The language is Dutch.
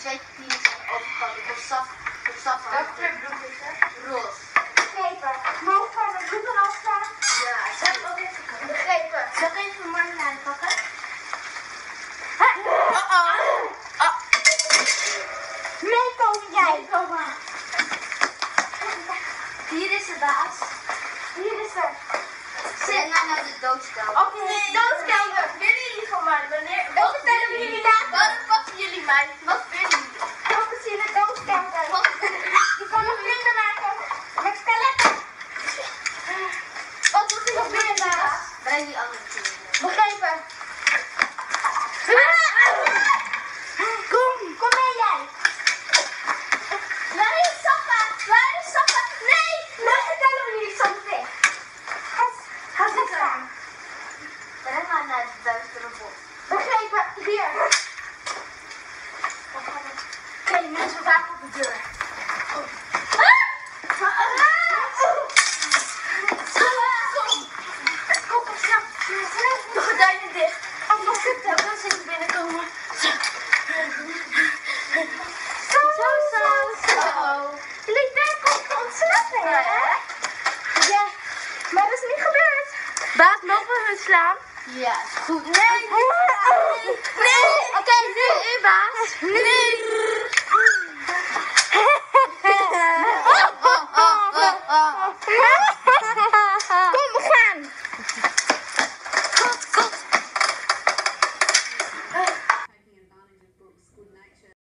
zweet die overkant. Of saf. Welke kleur bloem is er? Roze. Begrepen. Mogen we de bloemen afstaan? Ja, ik heb ook even Begrepen. Zal ik even marmelade pakken? Meekomen jij. Hier is de baas. Hier is er. Zet nou naar de doodspel. Oké, doodkelder. Willen jullie van mij? Wat vertellen we jullie later? Waarom passen jullie mij? Wat willen jullie? Ook eens in de doodkelder. Je kan nog vrienden maken. Met skeletten. Wat doet u nog meer, baas? Breng die andere kinderen. Begrepen. Kom mee jij. Waar is Sappa? Waar is Sappa? Nee! Dat vertellen we jullie zo meteen. Ga zitten. Breng maar naar het duistere bos. Begrepen. Hier. Oké, mensen, waken op de deur. Kom op, snap. De gordijnen dicht. Anders zit er. Dan zit ik binnenkomen. Zo. Jullie denken om te ontsnappen, hè? Ja, maar dat is niet gebeurd. Baas, mogen we hun slaan? Ja, is goed. Nee! Nee. Oké, nu u baas. Nu!